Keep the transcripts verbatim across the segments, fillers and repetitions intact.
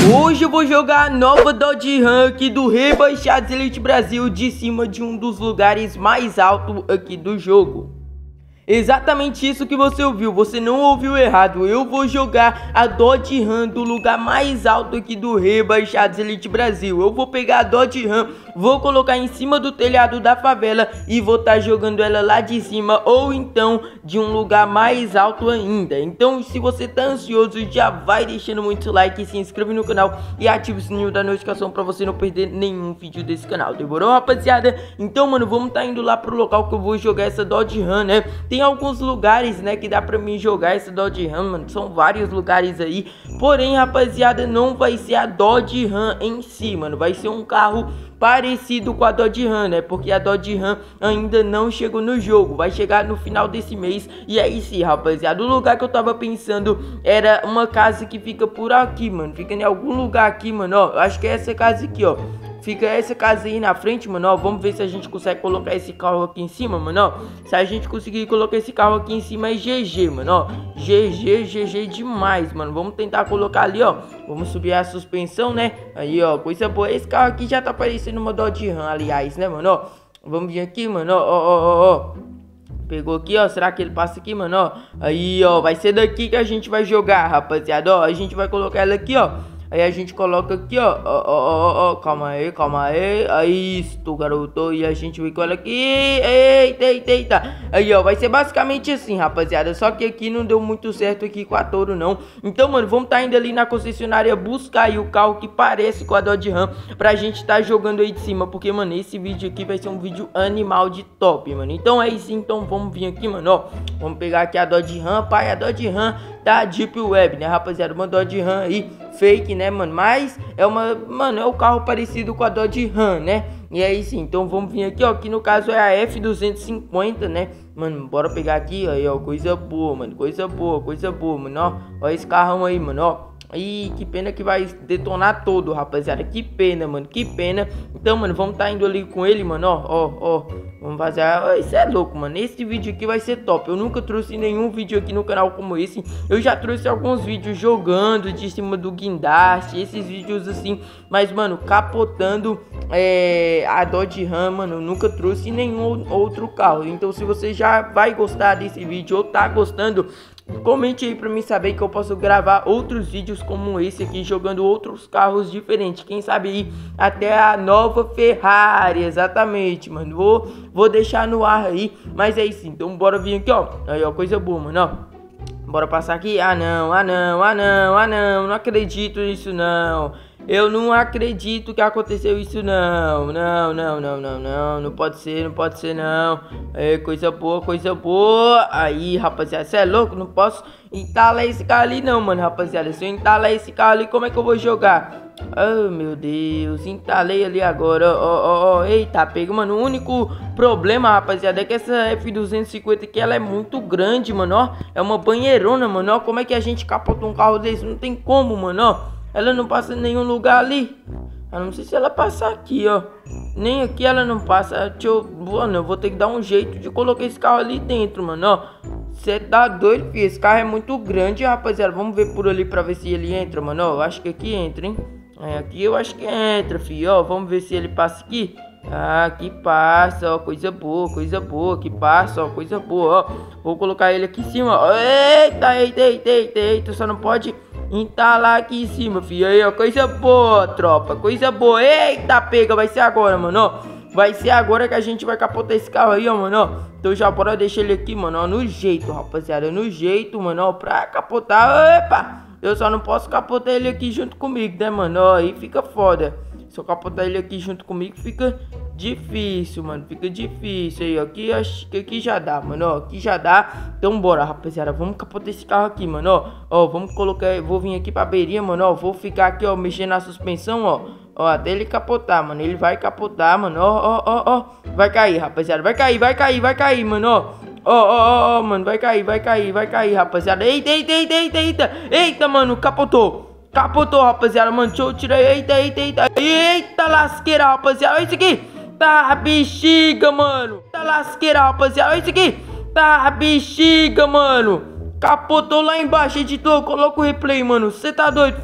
Hoje eu vou jogar a nova Dodge Ram aqui do Rebaixados Elite Brasil de cima de um dos lugares mais altos aqui do jogo. Exatamente isso que você ouviu, você não ouviu errado. Eu vou jogar a Dodge Ram do lugar mais alto aqui do Rebaixados Elite Brasil. Eu vou pegar a Dodge Ram, vou colocar em cima do telhado da favela e vou estar tá jogando ela lá de cima ou então de um lugar mais alto ainda. Então se você tá ansioso, já vai deixando muito like, se inscreve no canal e ativa o sininho da notificação pra você não perder nenhum vídeo desse canal. Demorou, rapaziada? Então, mano, vamos tá indo lá pro local que eu vou jogar essa Dodge Ram, né? Tem alguns lugares, né, que dá pra mim jogar essa Dodge Ram, mano. São vários lugares aí. Porém, rapaziada, não vai ser a Dodge Ram em si, mano. Vai ser um carro parecido com a Dodge Ram, né? Porque a Dodge Ram ainda não chegou no jogo. Vai chegar no final desse mês. E aí sim, rapaziada, o lugar que eu tava pensando era uma casa que fica por aqui, mano. Fica em algum lugar aqui, mano, ó. Acho que é essa casa aqui, ó. Fica essa casa aí na frente, mano, ó. Vamos ver se a gente consegue colocar esse carro aqui em cima, mano, ó. Se a gente conseguir colocar esse carro aqui em cima é G G, mano, ó. G G, G G demais, mano. Vamos tentar colocar ali, ó. Vamos subir a suspensão, né? Aí, ó, coisa boa. Esse carro aqui já tá parecendo uma Dodge Ram, aliás, né, mano, ó. Vamos vir aqui, mano, ó, ó, ó, ó. Pegou aqui, ó. Será que ele passa aqui, mano, ó? Aí, ó, vai ser daqui que a gente vai jogar, rapaziada, ó. A gente vai colocar ela aqui, ó. Aí a gente coloca aqui, ó, ó, ó, ó, ó, calma aí, calma aí, aí, isso, garoto, e a gente vem com ela aqui, eita, eita, eita, aí, ó, vai ser basicamente assim, rapaziada, só que aqui não deu muito certo aqui com a Toro, não, então, mano, vamos tá indo ali na concessionária buscar aí o carro que parece com a Dodge Ram, pra gente tá jogando aí de cima, porque, mano, esse vídeo aqui vai ser um vídeo animal de top, mano, então é isso, então vamos vir aqui, mano, ó, vamos pegar aqui a Dodge Ram, pai, a Dodge Ram da Deep Web, né, rapaziada, uma Dodge Ram aí, fake, né, mano, mas é uma, mano, é um carro parecido com a Dodge Ram, né, e aí sim, então vamos vir aqui, ó, que no caso é a F duzentos e cinquenta, né, mano, bora pegar aqui, aí, ó, coisa boa, mano, coisa boa, coisa boa, mano, ó, ó esse carrão aí, mano, ó. Ih, que pena que vai detonar todo, rapaziada. Que pena, mano, que pena. Então, mano, vamos tá indo ali com ele, mano, ó, ó, ó. Vamos fazer, oh, isso é louco, mano. Esse vídeo aqui vai ser top. Eu nunca trouxe nenhum vídeo aqui no canal como esse. Eu já trouxe alguns vídeos jogando de cima do guindaste, esses vídeos assim. Mas, mano, capotando é, a Dodge Ram, mano, eu nunca trouxe nenhum outro carro. Então, se você já vai gostar desse vídeo ou tá gostando, comente aí pra mim saber que eu posso gravar outros vídeos como esse aqui, jogando outros carros diferentes. Quem sabe aí até a nova Ferrari, exatamente, mano. Vou, vou deixar no ar aí, mas é isso. Então bora vir aqui, ó. Aí, ó, coisa boa, mano, ó. Bora passar aqui. Ah, não, ah, não, ah, não, ah, não. Não acredito nisso, não. Eu não acredito que aconteceu isso, não. Não, não, não, não, não. Não pode ser, não pode ser, não. É, coisa boa, coisa boa. Aí, rapaziada, você é louco? Não posso entalar esse carro ali, não, mano, rapaziada. Se eu entalar esse carro ali, como é que eu vou jogar? Oh, meu Deus. Entalei ali agora. Ó, ó, ó. Eita, pega, mano. O único problema, rapaziada, é que essa F duzentos e cinquenta aqui, ela é muito grande, mano, ó. É uma banheirona, mano, ó. Como é que a gente capota um carro desse? Não tem como, mano, ó. Ela não passa em nenhum lugar ali. Eu não sei se ela passa aqui, ó. Nem aqui ela não passa. Deixa eu... Mano, eu vou ter que dar um jeito de colocar esse carro ali dentro, mano, ó. Você tá doido, filho? Esse carro é muito grande, rapaziada. Vamos ver por ali pra ver se ele entra, mano, ó. Eu acho que aqui entra, hein. É, aqui eu acho que entra, filho, ó. Vamos ver se ele passa aqui. Ah, aqui passa, ó. Coisa boa, coisa boa. Aqui passa, ó. Coisa boa, ó. Vou colocar ele aqui em cima, ó. Eita, eita, eita, eita, eita. Só não pode entalar aqui em cima, filho. Aí, ó, coisa boa, tropa, coisa boa. Eita, pega, vai ser agora, mano, ó. Vai ser agora que a gente vai capotar esse carro aí, ó, mano, ó. Então já bora deixar ele aqui, mano, ó, no jeito, rapaziada. No jeito, mano, ó, pra capotar. Epa, eu só não posso capotar ele aqui junto comigo, né, mano, ó. Aí fica foda. Se eu capotar ele aqui junto comigo, fica difícil, mano. Fica difícil aí, ó. Aqui, acho que aqui já dá, mano, ó. Aqui já dá. Então bora, rapaziada. Vamos capotar esse carro aqui, mano, ó. Ó, vamos colocar... Vou vir aqui pra beirinha, mano, ó. Vou ficar aqui, ó, mexendo na suspensão, ó. Ó, até ele capotar, mano. Ele vai capotar, mano, ó, ó, ó, ó. Vai cair, rapaziada. Vai cair, vai cair, vai cair, mano, ó. Ó, ó, ó, ó, mano. Vai cair, vai cair, vai cair, rapaziada. Eita, eita, eita, eita, eita. Eita, mano, capotou. Capotou, rapaziada, mano. Deixa eu tirar. Eita, eita, eita. Eita, lasqueira, rapaziada. Olha isso aqui. Tá bexiga, mano. Tá lasqueira, rapaziada. Olha isso aqui. Tá bexiga, mano. Capotou lá embaixo, editor. Coloca o replay, mano. Você tá doido, fi?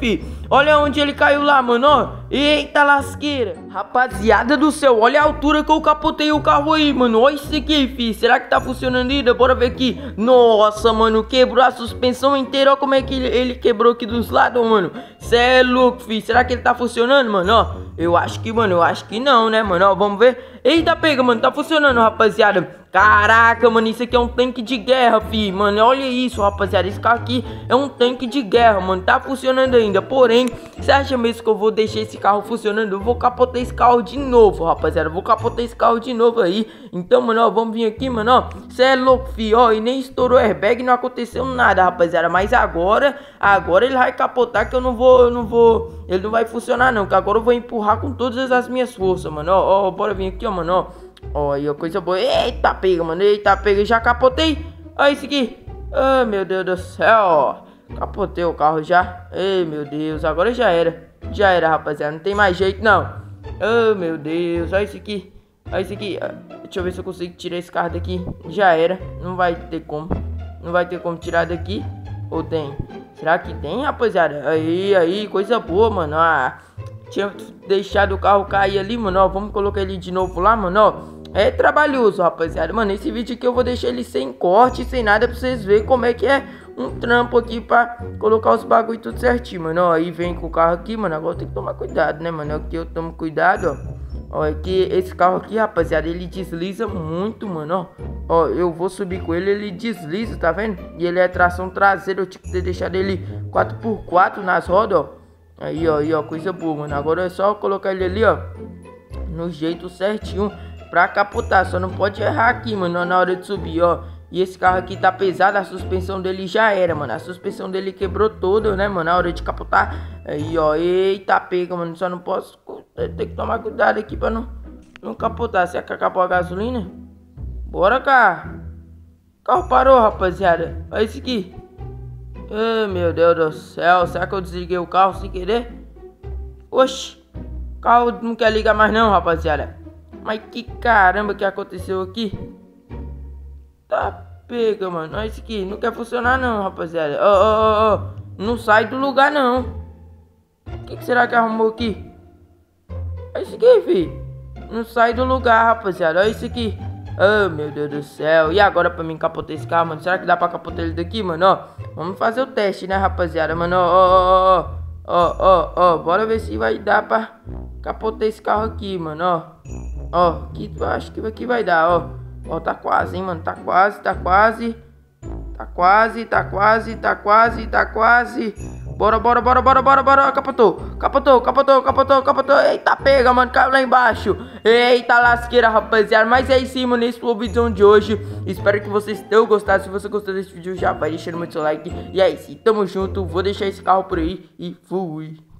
Olha onde ele caiu lá, mano, ó. Eita lasqueira. Rapaziada do céu, olha a altura que eu capotei o carro aí, mano. Olha isso aqui, fi. Será que tá funcionando ainda? Bora ver aqui. Nossa, mano, quebrou a suspensão inteira. Olha como é que ele, ele quebrou aqui dos lados, mano. Cê é louco, fi. Será que ele tá funcionando, mano, ó? Eu acho que, mano, eu acho que não, né, mano, ó. Vamos ver. Eita, pega, mano. Tá funcionando, rapaziada. Caraca, mano, isso aqui é um tanque de guerra, fi. Mano, olha isso, rapaziada. Esse carro aqui é um tanque de guerra, mano. Tá funcionando ainda. Porém, você acha mesmo que eu vou deixar esse carro funcionando? Eu vou capotar esse carro de novo, rapaziada. Eu vou capotar esse carro de novo aí. Então, mano, ó, vamos vir aqui, mano, ó. Você é louco, fi, ó. E nem estourou o airbag, não aconteceu nada, rapaziada. Mas agora, agora ele vai capotar que eu não vou, eu não vou... Ele não vai funcionar, não. Que agora eu vou empurrar com todas as minhas forças, mano. Ó, ó, bora vir aqui, ó, mano, ó. Ó, aí, ó, coisa boa. Eita, pega, mano. Eita, pega. Já capotei. Olha isso aqui. Ah, meu Deus do céu. Capotei o carro já. Ei, meu Deus. Agora já era. Já era, rapaziada. Não tem mais jeito, não. Ah, meu Deus. Olha isso aqui. Olha isso aqui. Deixa eu ver se eu consigo tirar esse carro daqui. Já era. Não vai ter como. Não vai ter como tirar daqui. Ou tem? Será que tem, rapaziada? Aí, aí. Coisa boa, mano. Ah, tinha deixado o carro cair ali, mano, ó. Vamos colocar ele de novo lá, mano, ó. É trabalhoso, rapaziada. Mano, esse vídeo aqui eu vou deixar ele sem corte, sem nada, pra vocês verem como é que é um trampo aqui pra colocar os bagulho tudo certinho, mano, ó. Aí vem com o carro aqui, mano. Agora tem que tomar cuidado, né, mano. Aqui eu tomo cuidado, ó. Ó, é que esse carro aqui, rapaziada, ele desliza muito, mano, ó. Ó, eu vou subir com ele, ele desliza, tá vendo? E ele é tração traseira, eu tinha que ter deixado ele quatro por quatro nas rodas, ó. Aí, ó, aí, ó, coisa boa, mano. Agora é só colocar ele ali, ó, no jeito certinho pra capotar. Só não pode errar aqui, mano, na hora de subir, ó. E esse carro aqui tá pesado, a suspensão dele já era, mano. A suspensão dele quebrou toda, né, mano, na hora de capotar. Aí, ó, eita, pega, mano. Só não posso... Tem que tomar cuidado aqui pra não, não capotar. Será que acabou a gasolina? Bora, carro. O carro parou, rapaziada. Olha isso aqui. Ai, meu Deus do céu. Será que eu desliguei o carro sem querer? Oxi. O carro não quer ligar mais não, rapaziada. Mas que caramba que aconteceu aqui? Tá pega, mano. Olha isso aqui. Não quer funcionar não, rapaziada. Ó, ó, ó, ó. Não sai do lugar não. O que, que será que arrumou aqui? Olha isso aqui, filho. Não sai do lugar, rapaziada. Olha isso aqui. Oh, meu Deus do céu. E agora pra mim capotar esse carro, mano? Será que dá pra capotar ele daqui, mano? Ó, vamos fazer o teste, né, rapaziada? Mano, ó, ó, ó. Ó, ó, ó. Bora ver se vai dar pra capotar esse carro aqui, mano, ó. Ó, aqui, acho que aqui vai dar, ó. Ó, tá quase, hein, mano. Tá quase, tá quase. Tá quase, tá quase, tá quase, tá quase. Bora, bora, bora, bora, bora, bora. Capotou, capotou, capotou, capotou, capotou. Eita, pega, mano, caiu lá embaixo. Eita, lasqueira, rapaziada. Mas é isso aí, mano, esse foi o vídeo de hoje. Espero que vocês tenham gostado. Se você gostou desse vídeo, já vai deixando muito seu like. E é isso, tamo junto. Vou deixar esse carro por aí e fui.